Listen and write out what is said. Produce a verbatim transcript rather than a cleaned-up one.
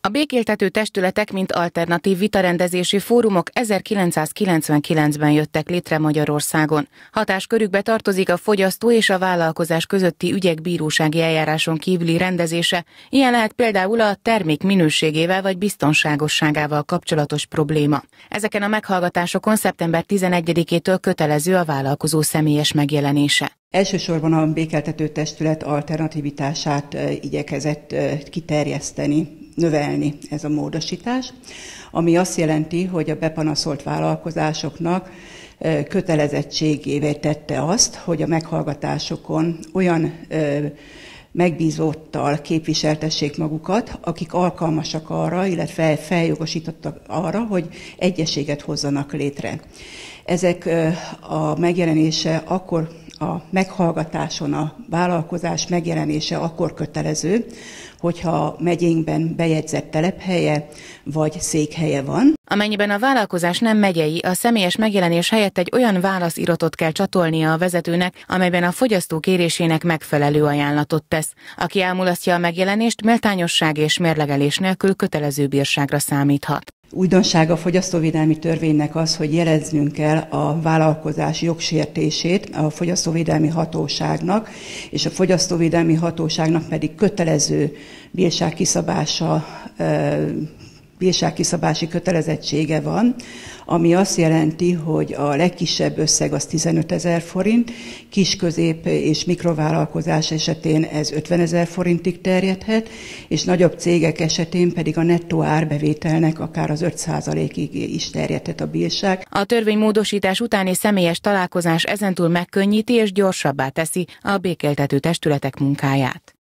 A békéltető testületek, mint alternatív vitarendezési fórumok ezerkilencszázkilencvenkilencben jöttek létre Magyarországon. Hatáskörükbe tartozik a fogyasztó és a vállalkozás közötti ügyek bírósági eljáráson kívüli rendezése, ilyen lehet például a termék minőségével vagy biztonságosságával kapcsolatos probléma. Ezeken a meghallgatásokon szeptember tizenegyedikétől kötelező a vállalkozó személyes megjelenése. Elsősorban a békéltető testület alternativitását igyekezett kiterjeszteni, növelni ez a módosítás, ami azt jelenti, hogy a bepanaszolt vállalkozásoknak kötelezettségévé tette azt, hogy a meghallgatásokon olyan megbízottal képviseltessék magukat, akik alkalmasak arra, illetve feljogosítottak arra, hogy egyességet hozzanak létre. Ezek a megjelenése akkor a meghallgatáson a vállalkozás megjelenése akkor kötelező, hogyha megyénkben bejegyzett telephelye vagy székhelye van. Amennyiben a vállalkozás nem megyei, a személyes megjelenés helyett egy olyan válasziratot kell csatolnia a vezetőnek, amelyben a fogyasztó kérésének megfelelő ajánlatot tesz. Aki elmulasztja a megjelenést, méltányosság és mérlegelés nélkül kötelező bírságra számíthat. Újdonság a fogyasztóvédelmi törvénynek az, hogy jeleznünk kell a vállalkozás jogsértését a fogyasztóvédelmi hatóságnak, és a fogyasztóvédelmi hatóságnak pedig kötelező bírságkiszabása, bírságkiszabási kötelezettsége van, ami azt jelenti, hogy a legkisebb összeg az tizenötezer forint, kis, közép és mikrovállalkozás esetén ez ötvenezer forintig terjedhet, és nagyobb cégek esetén pedig a nettó árbevételnek akár az öt százalékig is terjedhet a bírság. A törvénymódosítás utáni személyes találkozás ezentúl megkönnyíti és gyorsabbá teszi a békéltető testületek munkáját.